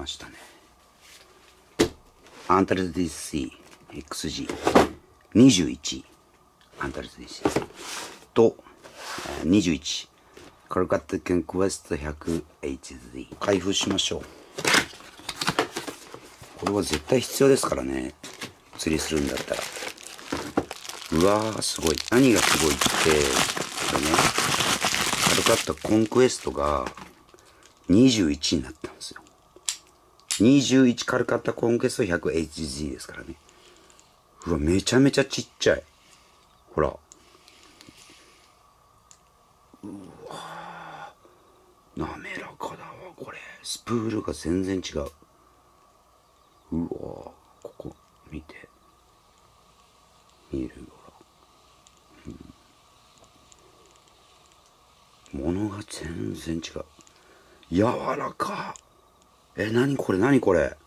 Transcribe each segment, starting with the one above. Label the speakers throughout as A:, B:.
A: ましたね。アンタル DC XG21 アンタル DC と21カルカッタ県クエスト 100HZ 開封しましょう。これは絶対必要ですからね、釣りするんだったら。うわーすごい。何がすごいって、これね、カルカッタコンクエストが21になったんですよ。21カルカッタコンクエスト 100HZ ですからね。うわ、めちゃめちゃちっちゃい。ほら。うわー滑らかだわ、これ。スプールが全然違う。うわーここ、見て。見るほら。物が全然違う。柔らか。何これ何これ。やっ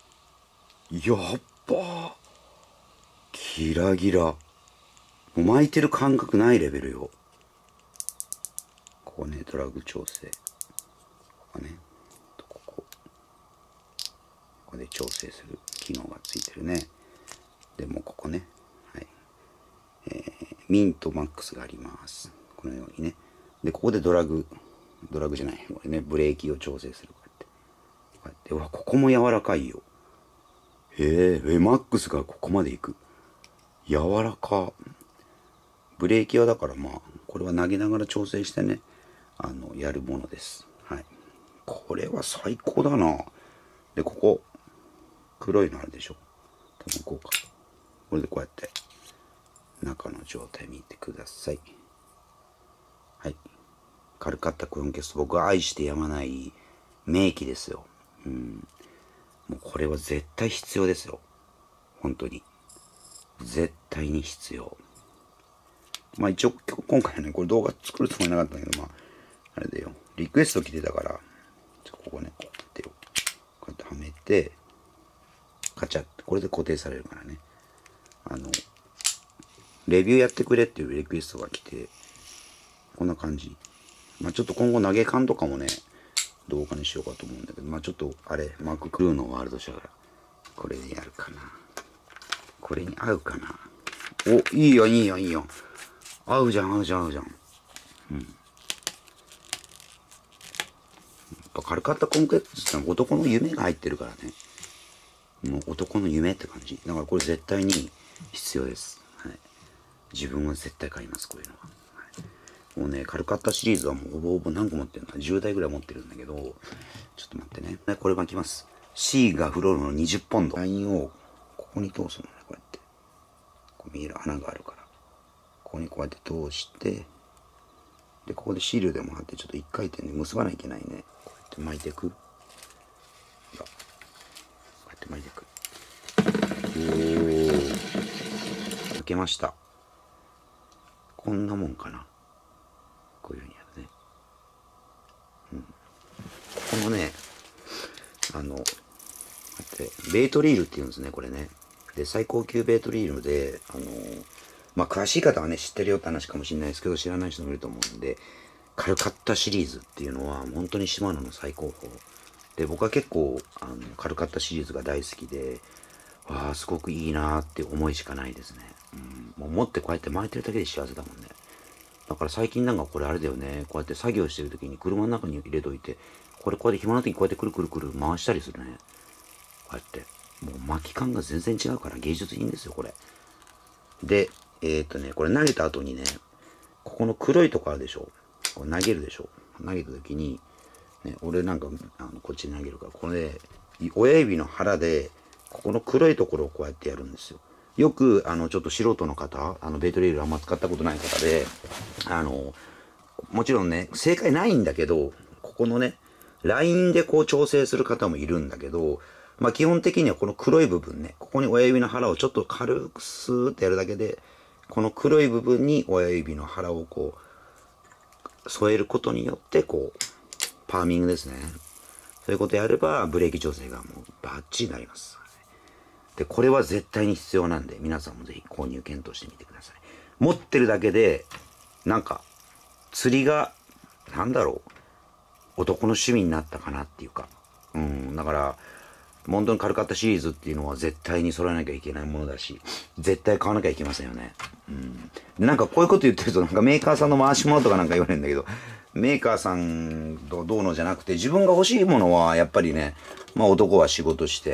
A: ば。ギラギラ。もう巻いてる感覚ないレベルよ。ここね、ドラッグ調整。ここね。ここで調整する機能がついてるね。でもここね。はい。ミントマックスがあります。このようにね。で、ここでドラッグじゃない。これね、ブレーキを調整する。こうやって。うわ、ここも柔らかいよ。マックスがここまでいく。柔らか。ブレーキはだからまあ、これは投げながら調整してね、やるものです。はい。これは最高だな。で、ここ、黒いのあるでしょ。多分こうか。これでこうやって、中の状態見てください。はい。カルカッタコンケスト、僕は愛してやまない名機ですよ。もうこれは絶対必要ですよ。本当に。絶対に必要。まあ一応今回はね、これ動画作るつもりなかったんだけど、まあ、あれだよ。リクエスト来てたから、ここね、こうやってよ。こうやってはめて、カチャって、これで固定されるからね。レビューやってくれっていうリクエストが来て、こんな感じ。まあちょっと今後投げ缶とかもね、動画にしようかと思うんだけど、まあちょっとあれ、マーククルーのワールドシャワー、これでやるかな。これに合うかな。お、いいよいいよいいよ。合うじゃん合うじゃん合うじゃん。やっぱカルカッタコンクエストって男の夢が入ってるからね。もう男の夢って感じ。だからこれ絶対に必要です。はい。自分は絶対買います、こういうのは。もうね、カルカッタシリーズはもうほぼほぼ何個持ってるのか、10台ぐらい持ってるんだけど、ちょっと待ってね。これ巻きます。C がフロールの20ポンド。ラインをここに通すのね、こうやって。こう見える穴があるから。ここにこうやって通して、で、ここでシールでも貼って、ちょっと一回転で結ばなきゃいけないね。こうやって巻いていく。こうやって巻いていく。巻けました。こんなもんかな。こういうふうにやるね。このね、ベイトリールっていうんですね、これね。で、最高級ベイトリールで、まあ、詳しい方はね、知ってるよって話かもしれないですけど、知らない人もいると思うんで、カルカッタシリーズっていうのは、本当にシマノの最高峰。で、僕は結構、カルカッタシリーズが大好きで、わあ、すごくいいなーって思いしかないですね。もう持ってこうやって巻いてるだけで幸せだもんね。だから最近なんかこれあれだよね。こうやって作業してる時に車の中に入れといて、これこうやって暇な時こうやってくるくるくる回したりするね。こうやって。もう巻き感が全然違うから芸術品ですよ、これ。で、これ投げた後にね、ここの黒いとこあるでしょ。これ投げるでしょ。投げた時に、ね、俺なんかこっちに投げるから、これで、親指の腹で、ここの黒いところをこうやってやるんですよ。よく、ちょっと素人の方、ベイトレールあんま使ったことない方で、もちろんね、正解ないんだけど、ここのね、ラインでこう調整する方もいるんだけど、まあ基本的にはこの黒い部分ね、ここに親指の腹をちょっと軽くスーってやるだけで、この黒い部分に親指の腹をこう、添えることによって、こう、パーミングですね。そういうことやれば、ブレーキ調整がもうバッチリになります。で、これは絶対に必要なんで、皆さんもぜひ購入検討してみてください。持ってるだけで、なんか、釣りが、なんだろう、男の趣味になったかなっていうか。だから、 本当に軽かったシリーズっていうのは絶対に揃えなきゃいけないものだし、絶対買わなきゃいけませんよね。で、なんかこういうこと言ってると、なんかメーカーさんの回し物とかなんか言われるんだけど、メーカーさんとどうのじゃなくて、自分が欲しいものは、やっぱりね、まあ男は仕事して、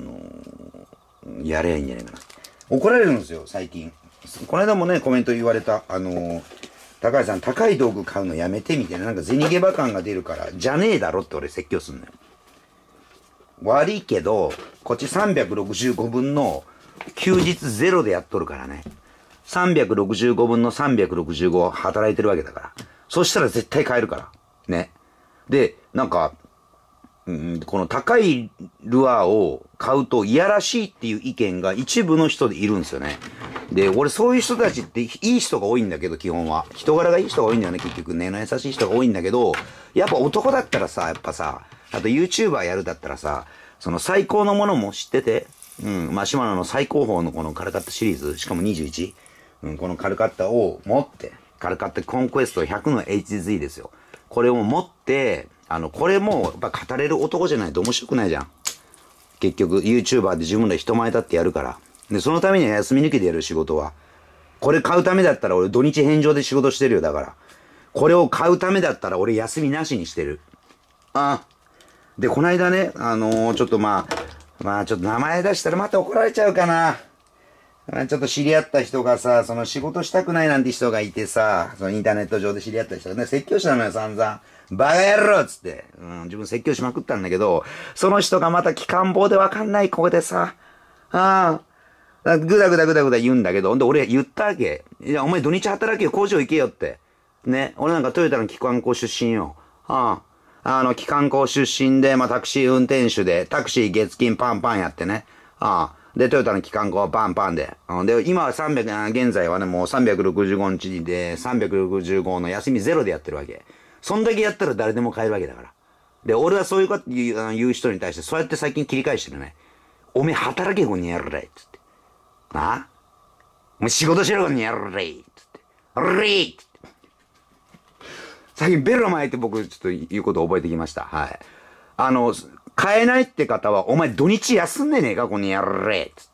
A: やればいいんじゃないかな。怒られるんですよ、最近。この間もね、コメント言われた、高橋さん、高い道具買うのやめて、みたいな、なんか銭ゲバ感が出るから、じゃねえだろって俺説教すんのよ。悪いけど、こっち365分の休日ゼロでやっとるからね。365分の365働いてるわけだから。そしたら絶対買えるから。ね。で、なんか、この高いルアーを買うといやらしいっていう意見が一部の人でいるんですよね。で、俺そういう人たちっていい人が多いんだけど、基本は。人柄がいい人が多いんだよね、結局。根の優しい人が多いんだけど、やっぱ男だったらさ、やっぱさ、あと YouTuber やるだったらさ、その最高のものも知ってて、まあ、シマノの最高峰のこのカルカッタシリーズ、しかも21、このカルカッタを持って、カルカッタコンクエスト100の HZ ですよ。これを持って、これも、やっぱ語れる男じゃないと面白くないじゃん。結局、YouTuber で自分ら人前立ってやるから。で、そのためには休み抜きでやる仕事は。これ買うためだったら俺土日返上で仕事してるよ、だから。これを買うためだったら俺休みなしにしてる。で、こないだね、ちょっとまあちょっと名前出したらまた怒られちゃうかな。ちょっと知り合った人がさ、その仕事したくないなんて人がいてさ、そのインターネット上で知り合った人がね、説教したのよ、散々。バカ野郎っつって、自分説教しまくったんだけど、その人がまた機関棒でわかんない声でさ、ぐだぐだぐだぐだ言うんだけど、ほんで俺言ったわけ。いや、お前土日働けよ、工場行けよって。ね、俺なんかトヨタの機関工出身よ。機関工出身で、まあタクシー運転手で、タクシー月金パンパンやってね。で、トヨタの機関工はパンパンで。で、今は現在はね、もう365日で、365の休みゼロでやってるわけ。そんだけやったら誰でも買えるわけだから。で、俺はそういうこと言う人に対して、そうやって最近切り返してるね。おめえ働けこにやるれっつって。お前仕事しろこにやるれっつって。あれっつって。最近ベロ巻いて僕ちょっと言うことを覚えてきました。はい。買えないって方は、お前土日休んでねえかこにやるれっつって。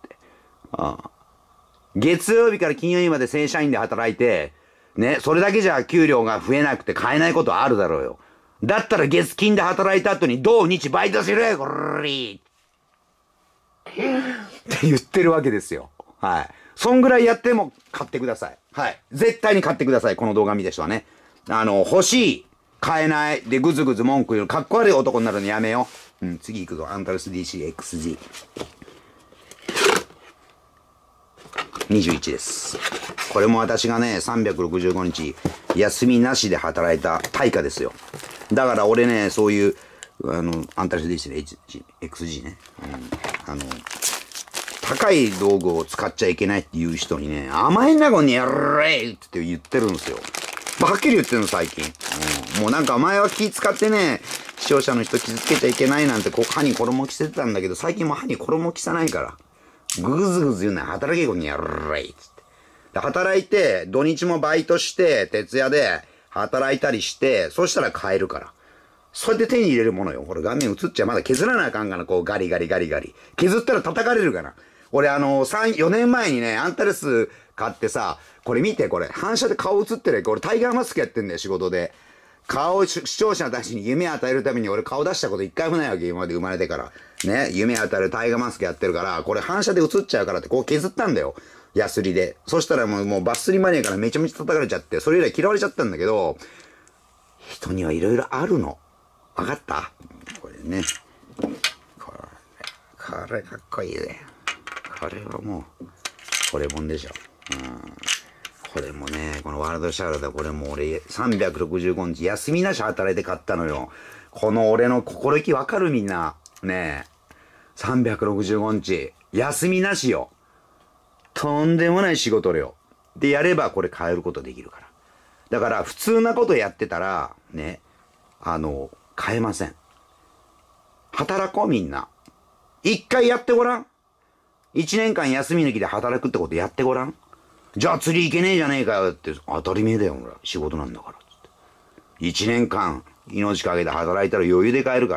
A: 月曜日から金曜日まで正社員で働いて、ね、それだけじゃ給料が増えなくて買えないことあるだろうよ。だったら月金で働いた後に土日バイトしろよ、これって言ってるわけですよ。はい。そんぐらいやっても買ってください。はい。絶対に買ってください。この動画見た人はね。欲しい。買えない。で、ぐずぐず文句言う。かっこ悪い男になるのやめよう。次行くぞ。アンタルス DC-XG。21です。これも私がね、365日、休みなしで働いた対価ですよ。だから俺ね、そういう、アンタルス DC-XG ね。高い道具を使っちゃいけないっていう人にね、甘えんなこにやるれって言ってるんですよ。はっきり言ってるの最近。もうなんか前は気使ってね、視聴者の人傷つけちゃいけないなんて歯に衣着せてたんだけど、最近も歯に衣着さないから。ぐずぐず言うなよ、働けこにやるれっつって。で、働いて、土日もバイトして、徹夜で働いたりして、そしたら買えるから。そうやって手に入れるものよ。これ画面映っちゃまだ削らなあかんかな、こうガリガリガリガリ。削ったら叩かれるかな。俺4年前にね、アンタレス買ってさ、これ見て、これ、反射で顔映ってるやん。俺タイガーマスクやってんだよ、仕事で。視聴者たちに夢与えるために俺顔出したこと一回もないわけ、今まで生まれてから。ね、夢与えるタイガーマスクやってるから、これ反射で映っちゃうからってこう削ったんだよ。ヤスリで。そしたらもうバッスリマニアからめちゃめちゃ叩かれちゃって、それ以来嫌われちゃったんだけど、人にはいろいろあるの。わかった？これね。これかっこいいね。これはもう、これもんでしょ。これもね、このワールドシャワーでこれも俺365日休みなし働いて買ったのよ。この俺の心意気わかるみんな。ねえ。365日休みなしよ。とんでもない仕事量。でやればこれ変えることできるから。だから普通なことやってたら、ね、変えません。働こうみんな。一回やってごらん。一年間休み抜きで働くってことやってごらん。じゃあ釣り行けねえじゃねえかよって、当たり前だよ、俺。仕事なんだから。つって。一年間、命かけて働いたら余裕で買えるから。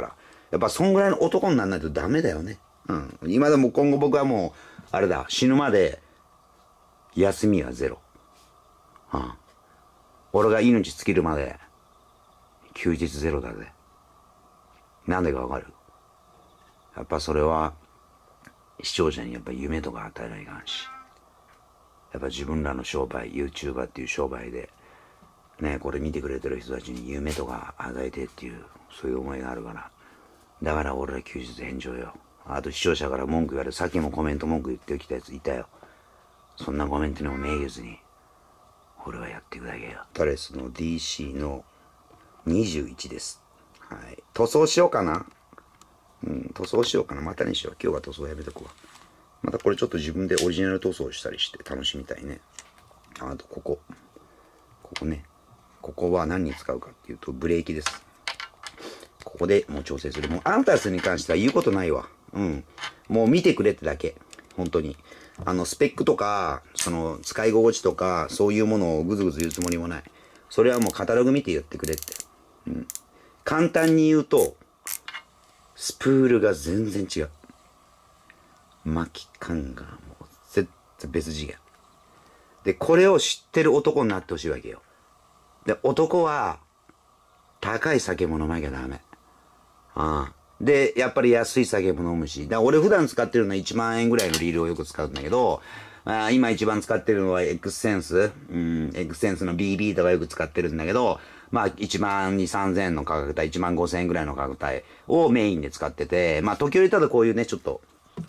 A: やっぱそんぐらいの男にならないとダメだよね。うん。今でも今後僕はもう、あれだ、死ぬまで、休みはゼロ。うん。俺が命尽きるまで、休日ゼロだぜ。なんでかわかる？やっぱそれは、視聴者にやっぱ夢とか与えないかんし。やっぱ自分らの商売、YouTuber っていう商売で、ね、これ見てくれてる人たちに夢とか与えてっていう、そういう思いがあるから。だから俺ら休日返上よ。あと視聴者から文句言われる。さっきもコメント文句言ってきたやついたよ。そんなコメントにもめげずに、俺はやっていくだけよ。タレスの DC の21です。はい。塗装しようかな。うん、塗装しようかな。またにしよう。今日は塗装やめとくわ。またこれちょっと自分でオリジナル塗装したりして楽しみたいね。あとここね。ここは何に使うかっていうとブレーキです。ここでもう調整する。もうアンタスに関しては言うことないわ。うん。もう見てくれってだけ。本当に。スペックとか、その、使い心地とか、そういうものをぐずぐず言うつもりもない。それはもうカタログ見て言ってくれって。うん。簡単に言うと、スプールが全然違う。巻き感がもう絶対別次元。で、これを知ってる男になってほしいわけよ。で、男は、高い酒も飲まなきゃダメ。ああ。で、やっぱり安い酒も飲むし。だから俺普段使ってるのは1万円ぐらいのリールをよく使うんだけど、今一番使ってるのは X センス。X センスの BB とかよく使ってるんだけど、まあ1万2、3000円の価格帯、1万5000円ぐらいの価格帯をメインで使ってて、まあ時折ただこういうね、ちょっと、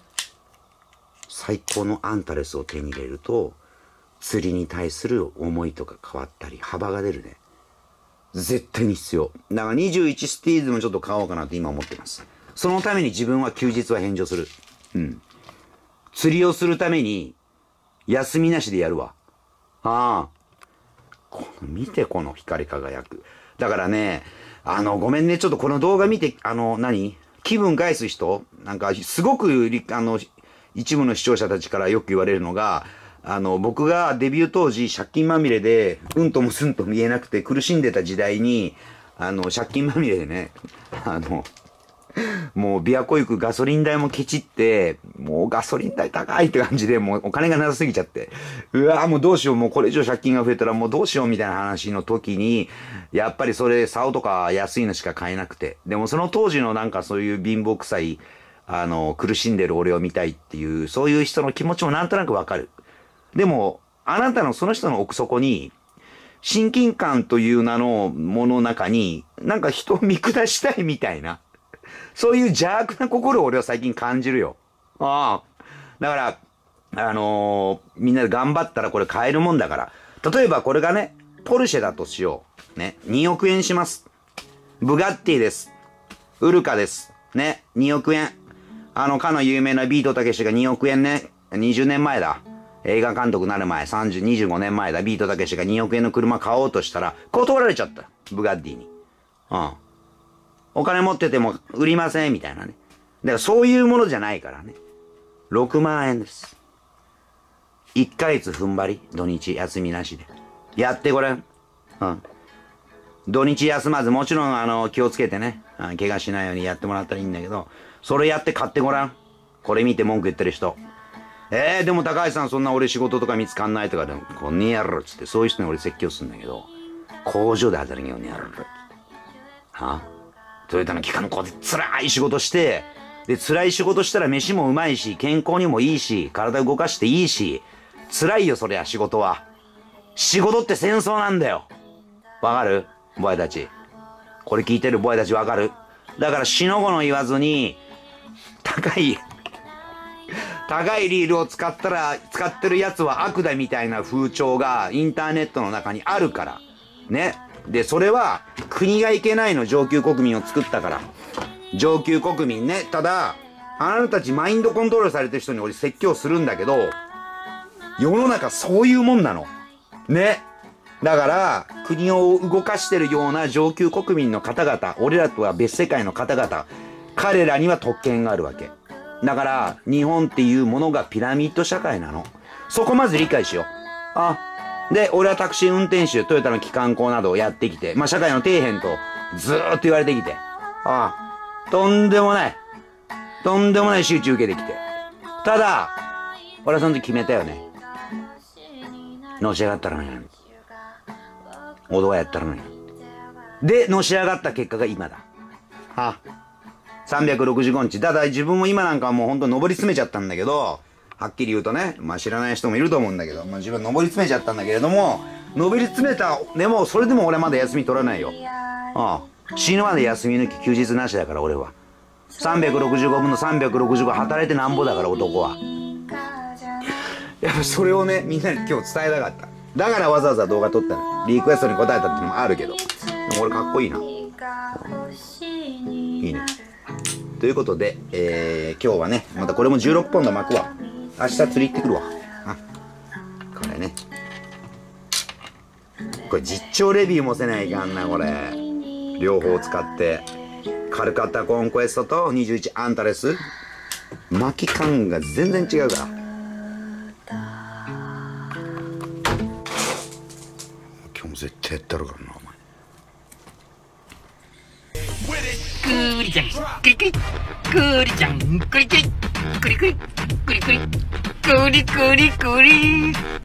A: 最高のアンタレスを手に入れると、釣りに対する思いとか変わったり、幅が出るね。絶対に必要。だから21スティーズもちょっと買おうかなって今思ってます。そのために自分は休日は返上する。うん。釣りをするために、休みなしでやるわ。ああ。見てこの光り輝く。だからね、ごめんね、ちょっとこの動画見て、気分返す人なんか、すごく、一部の視聴者たちからよく言われるのが、僕がデビュー当時借金まみれで、うんともすんとも言えなくて苦しんでた時代に、借金まみれでね、もう琵琶湖行くガソリン代もケチって、もうガソリン代高いって感じで、もうお金がなさすぎちゃって、うわもうどうしよう、もうこれ以上借金が増えたらもうどうしようみたいな話の時に、やっぱりそれ、竿とか安いのしか買えなくて。でもその当時のなんかそういう貧乏臭い、苦しんでる俺を見たいっていう、そういう人の気持ちもなんとなくわかる。でも、あなたのその人の奥底に、親近感という名のもの中に、なんか人を見下したいみたいな。そういう邪悪な心を俺は最近感じるよ。ああ。だから、みんなで頑張ったらこれ買えるもんだから。例えばこれがね、ポルシェだとしよう。ね。2億円します。ブガッティです。ウルカです。ね。2億円。かの有名なビートたけしが2億円ね。20年前だ。映画監督になる前、25年前だ。ビートたけしが2億円の車買おうとしたら、断られちゃった。ブガッティに。うん。お金持ってても売りません、みたいなね。だからそういうものじゃないからね。6万円です。1ヶ月踏ん張り、土日休みなしで。やってごらん。うん。土日休まず、もちろん気をつけてね、怪我しないようにやってもらったらいいんだけど、それやって買ってごらん。これ見て文句言ってる人。でも高橋さんそんな俺仕事とか見つかんないとかでも、こんにやろっつって、そういう人に俺説教するんだけど、工場で働きようにやろっつって。はトヨタの機関工で辛い仕事して、で、辛い仕事したら飯もうまいし、健康にもいいし、体動かしていいし、辛いよそりゃ仕事は。仕事って戦争なんだよ。わかる？ボヤたち。これ聞いてるボヤたちわかる？だから死の子の言わずに、高いリールを使ってるやつは悪だみたいな風潮がインターネットの中にあるから。ね。で、それは国がいけないの、上級国民を作ったから。上級国民ね。ただ、あなたたちマインドコントロールされてる人に俺説教するんだけど、世の中そういうもんなの。ね。だから、国を動かしてるような上級国民の方々、俺らとは別世界の方々、彼らには特権があるわけ。だから、日本っていうものがピラミッド社会なの。そこまず理解しよう。で、俺はタクシー運転手、トヨタの機関工などをやってきて、まあ社会の底辺とずーっと言われてきて。 とんでもない集中受けてきて。ただ、俺はその時決めたよね。のし上がったらなんや。男やったらなんや。で、のし上がった結果が今だ。は365日。ただ自分も今なんかはもうほんと登り詰めちゃったんだけど、はっきり言うとね、まあ知らない人もいると思うんだけど、まあ自分登り詰めちゃったんだけれども、登り詰めた、でもそれでも俺まだ休み取らないよ。死ぬまで休み抜き休日なしだから俺は。365分の365働いてなんぼだから男は。やっぱそれをね、みんなに今日伝えたかった。だからわざわざ動画撮ったの。リクエストに答えたっていうのもあるけど。でも俺かっこいいな。いいね。ということで、今日はね、またこれも16本の巻くわ。明日釣り行ってくるわ。これね。これ実調レビューもせないかんな、これ。両方使って。カルカッタコンクエストと21アンタレス。巻き感が全然違うから。今日も絶対やってやるからな、お前。
B: クリちゃん、クリクリ、クリちゃん、クリクリ、クリクリ、クリクリ、クリクリクリ。